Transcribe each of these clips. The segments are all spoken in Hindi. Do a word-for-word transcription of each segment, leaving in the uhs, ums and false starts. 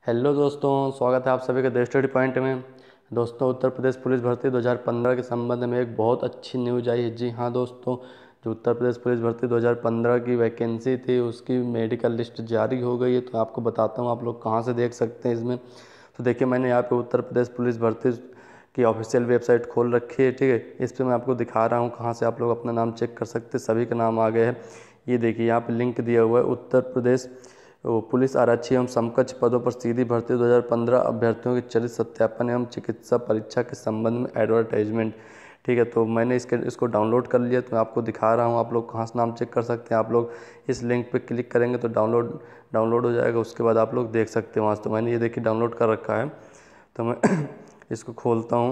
हेलो दोस्तों, स्वागत है आप सभी का द स्टडी पॉइंट में। दोस्तों, उत्तर प्रदेश पुलिस भर्ती दो हज़ार पंद्रह के संबंध में एक बहुत अच्छी न्यूज़ आई है। जी हाँ दोस्तों, जो उत्तर प्रदेश पुलिस भर्ती दो हज़ार पंद्रह की वैकेंसी थी उसकी मेडिकल लिस्ट जारी हो गई है। तो आपको बताता हूँ आप लोग कहाँ से देख सकते हैं इसमें। तो देखिए, मैंने यहाँ पर उत्तर प्रदेश पुलिस भर्ती की ऑफिशियल वेबसाइट खोल रखी है। ठीक है, इस पर मैं आपको दिखा रहा हूँ कहाँ से आप लोग अपना नाम चेक कर सकते हैं। सभी का नाम आ गए हैं। ये देखिए, यहाँ पर लिंक दिया हुआ है। उत्तर प्रदेश वो पुलिस आरक्षी एवं समकक्ष पदों पर सीधी भर्ती दो हज़ार पंद्रह अभ्यर्थियों के चरित्र सत्यापन एवं चिकित्सा परीक्षा के संबंध में एडवर्टाइजमेंट। ठीक है, तो मैंने इसके इसको डाउनलोड कर लिया। तो मैं आपको दिखा रहा हूँ आप लोग कहाँ से नाम चेक कर सकते हैं। आप लोग इस लिंक पे क्लिक करेंगे तो डाउनलोड डाउनलोड हो जाएगा। उसके बाद आप लोग देख सकते हैं वहाँ से। तो मैंने ये देखिए डाउनलोड कर रखा है। तो मैं इसको खोलता हूँ।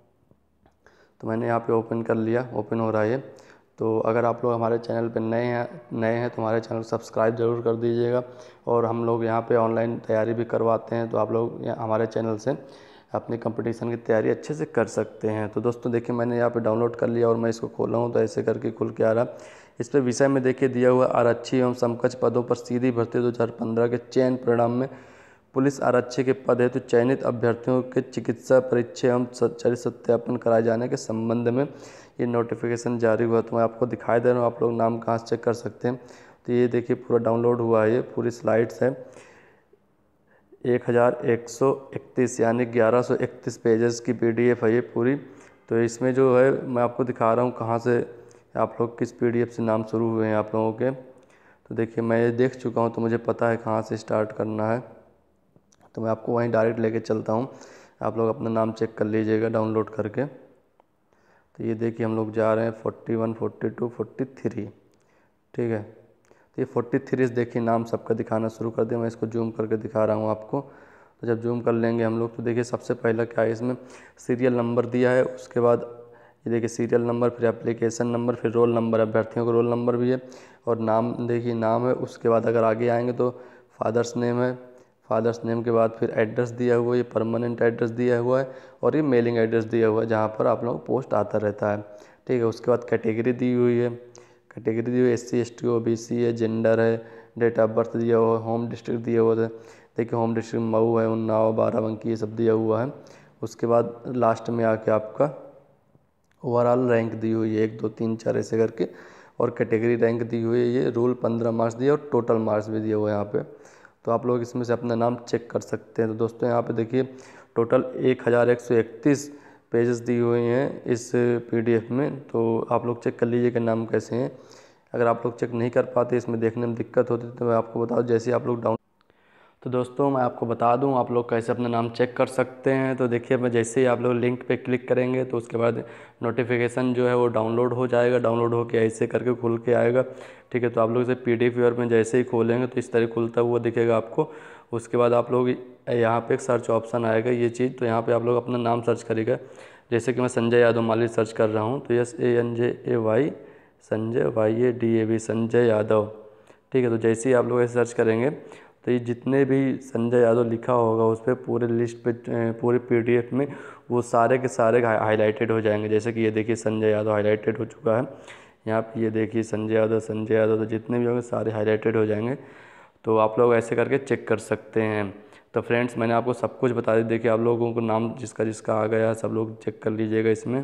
तो मैंने यहाँ पर ओपन कर लिया, ओपन हो रहा है। तो अगर आप लोग हमारे चैनल पर नए हैं नए हैं तो हमारे चैनल को सब्सक्राइब ज़रूर कर दीजिएगा। और हम लोग यहाँ पे ऑनलाइन तैयारी भी करवाते हैं, तो आप लोग हमारे चैनल से अपनी कंपटीशन की तैयारी अच्छे से कर सकते हैं। तो दोस्तों देखिए, मैंने यहाँ पे डाउनलोड कर लिया और मैं इसको खोला हूँ तो ऐसे करके खुल के आ रहा। इस पर विषय में देखिए दिया हुआ आरक्षी एवं समकक्ष पदों पर सीधी भर्ती दो हज़ार पंद्रह के चयन परिणाम में पुलिस आरक्षी के पद हेतु तो चयनित अभ्यर्थियों के चिकित्सा परीक्षा एवं चरित्र सत्यापन कराए जाने के संबंध में ये नोटिफिकेशन जारी हुआ। तो मैं आपको दिखाई दे रहा हूँ, आप लोग नाम कहाँ से चेक कर सकते हैं। तो ये देखिए पूरा डाउनलोड हुआ है, ये पूरी स्लाइड्स है। एक हज़ार एक सौ इकतीस यानी ग्यारह सौ इकतीस पेजेस की पीडीएफ है ये पूरी। तो इसमें जो है मैं आपको दिखा रहा हूँ कहाँ से आप लोग किस पीडीएफ से नाम शुरू हुए हैं आप लोगों के। तो देखिए, मैं ये देख चुका हूँ तो मुझे पता है कहाँ से स्टार्ट करना है। तो मैं आपको वहीं डायरेक्ट लेके चलता हूँ, आप लोग अपना नाम चेक कर लीजिएगा डाउनलोड करके। तो ये देखिए हम लोग जा रहे हैं forty one, forty two, forty three. ठीक है, तो ये फोर्टी थ्री देखिए नाम सबका दिखाना शुरू कर दिया। मैं इसको जूम करके दिखा रहा हूँ आपको। तो जब जूम कर लेंगे हम लोग तो देखिए सबसे पहला क्या है, इसमें सीरियल नंबर दिया है। उसके बाद ये देखिए सीरियल नंबर, फिर एप्लीकेशन नंबर, फिर रोल नंबर, अभ्यर्थियों का रोल नंबर भी है। और नाम देखिए नाम है। उसके बाद अगर आगे आएंगे तो फादर्स नेम है। फादर्स नेम के बाद फिर एड्रेस दिया हुआ है, ये परमानेंट एड्रेस दिया हुआ है। और ये मेलिंग एड्रेस दिया हुआ है जहाँ पर आप लोगों को पोस्ट आता रहता है। ठीक है, उसके बाद कैटेगरी दी हुई है। कैटेगरी दी हुई S C, S T, O B C है, जेंडर है, डेट ऑफ बर्थ दिया हुआ है, होम डिस्ट्रिक्ट दिया हुआ है। देखिए होम डिस्ट्रिक्ट मऊ है, उन्नाव, बाराबंकी, ये सब दिया हुआ है। उसके बाद लास्ट में आके आपका ओवरऑल रैंक दी हुई है, एक दो तीन चार ऐसे करके। और कैटेगरी रैंक दी हुई है, ये रूल पंद्रह मार्क्स दिया और टोटल मार्क्स भी दिया हुआ है यहाँ पे। तो आप लोग इसमें से अपना नाम चेक कर सकते हैं। तो दोस्तों यहाँ पे देखिए टोटल एक हज़ार एक सौ इकतीस पेजेस दी हुई हैं इस पीडीएफ में। तो आप लोग चेक कर लीजिए कि नाम कैसे हैं। अगर आप लोग चेक नहीं कर पाते, इसमें देखने में दिक्कत होती तो मैं आपको बता दूँ, जैसे आप लोग डाउन तो दोस्तों मैं आपको बता दूं आप लोग कैसे अपना नाम चेक कर सकते हैं। तो देखिए, मैं जैसे ही आप लोग लिंक पे क्लिक करेंगे तो उसके बाद नोटिफिकेशन जो है वो डाउनलोड हो जाएगा। डाउनलोड होके ऐसे करके खुल के आएगा। ठीक है, तो आप लोग इसे पीडीएफ व्यूअर में जैसे ही खोलेंगे तो इस तरह खुलता हुआ दिखेगा आपको। उसके बाद आप लोग यहाँ पे एक सर्च ऑप्शन आएगा, ये चीज़। तो यहाँ पर आप लोग अपना नाम सर्च करेगा। जैसे कि मैं संजय यादव माली सर्च कर रहा हूँ, तो S A N J A Y Sanjay, Y A D A V, Sanjay Yadav. ठीक है, तो जैसे ही आप लोग ऐसे सर्च करेंगे तो ये जितने भी संजय यादव लिखा होगा उस पर पूरे लिस्ट पे पूरे पीडीएफ में वो सारे के सारे हाईलाइटेड हो जाएंगे। जैसे कि ये देखिए संजय यादव हाईलाइटेड हो चुका है यहाँ पे। ये देखिए संजय यादव, संजय यादव, तो जितने भी होंगे सारे हाईलाइटेड हो जाएंगे। तो आप लोग ऐसे करके चेक कर सकते हैं। तो फ्रेंड्स, मैंने आपको सब कुछ बता दी। देखिए आप लोगों को नाम जिसका जिसका आ गया सब लोग चेक कर लीजिएगा इसमें।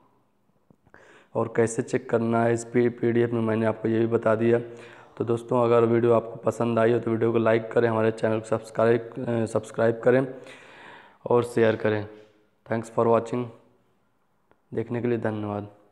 और कैसे चेक करना है इस पी पीडीएफ में मैंने आपको ये भी बता दिया। तो दोस्तों, अगर वीडियो आपको पसंद आई हो तो वीडियो को लाइक करें, हमारे चैनल को सब्सक्राइब सब्सक्राइब करें और शेयर करें। Thanks for watching. देखने के लिए धन्यवाद।